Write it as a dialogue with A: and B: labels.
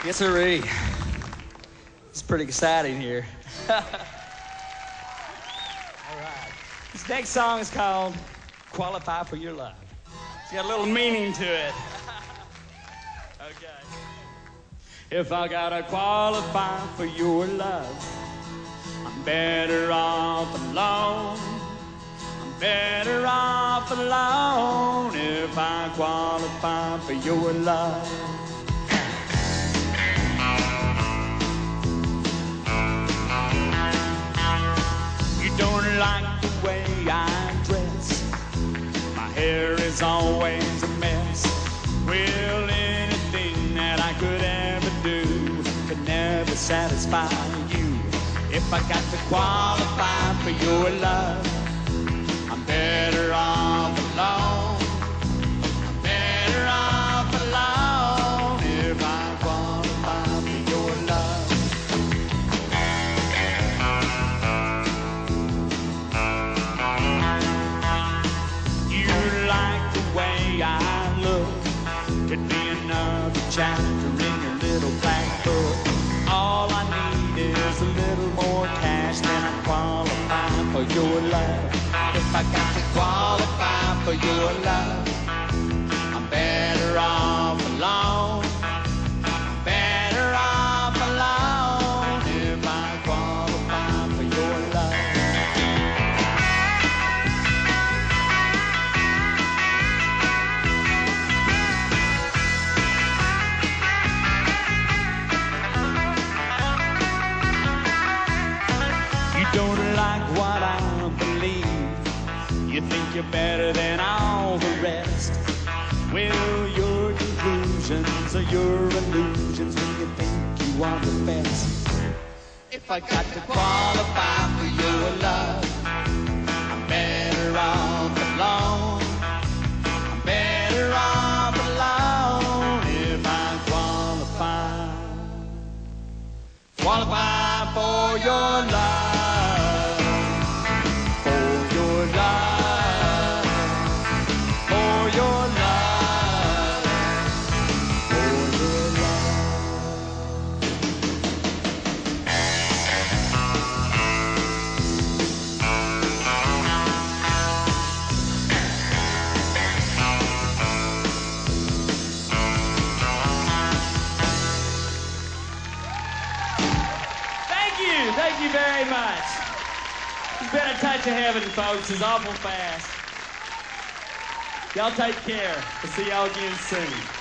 A: Yes, sirree. It's pretty exciting here. All right. This next song is called Qualify for Your Love. It's got a little meaning to it. Okay. If I gotta qualify for your love, I'm better off alone. I'm better off alone if I qualify for your love. You don't like the way I dress. My hair is always a mess. Well, anything that I could ever do could never satisfy you. If I got to qualify for your love, I'm better off alone. I'm better off alone if I qualify for your love. You like the way I look. Could be another chapter in your little black book. All I need is a little more cash, then I qualify for your love. If I got to qualify for your love, I'm better off alone. I'm better off alone if I qualify for your love. You don't like what I believe. You think you're better than all the rest. Well, your delusions are your illusions when you think you are the best. If I got to qualify for your love, I'm better off alone. I'm better off alone if I qualify for your love. Thank you very much. It's been a touch of heaven, folks. It's awful fast. Y'all take care. We'll see y'all again soon.